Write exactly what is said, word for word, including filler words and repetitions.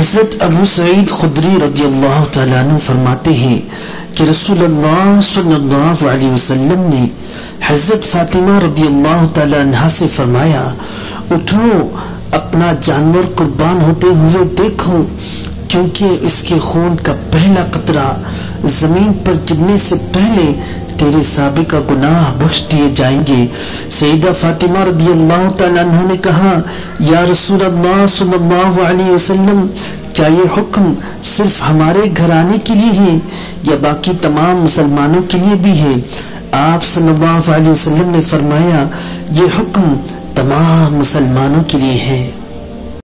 हज़रत अबू सईद खुदरी रज़ियल्लाहु तआला अन्हु फरमाते हैं कि रसूलुल्लाह सल्लल्लाहु अलैहि वसल्लम ने हज़रत फातिमा रज़ियल्लाहु तआला अन्हा से फरमाया, उठो, अपना जानवर कुर्बान होते हुए देखो, क्योंकि इसके खून का पहला कतरा जमीन पर गिरने से पहले तेरे साबिका गुनाह बख्श दिए जाएंगे। सईदा फातिमा रज़ियल्लाहु तआला अन्हा ने कहा, या रसूल अल्लाह सल्लल्लाहु अलैहि वसल्लम, क्या ये हुक्म सिर्फ हमारे घराने के लिए है या बाकी तमाम मुसलमानों के लिए भी है? आप सल्लल्लाहु अलैहि वसल्लम ने फरमाया, ये हुक्म तमाम मुसलमानों के लिए है।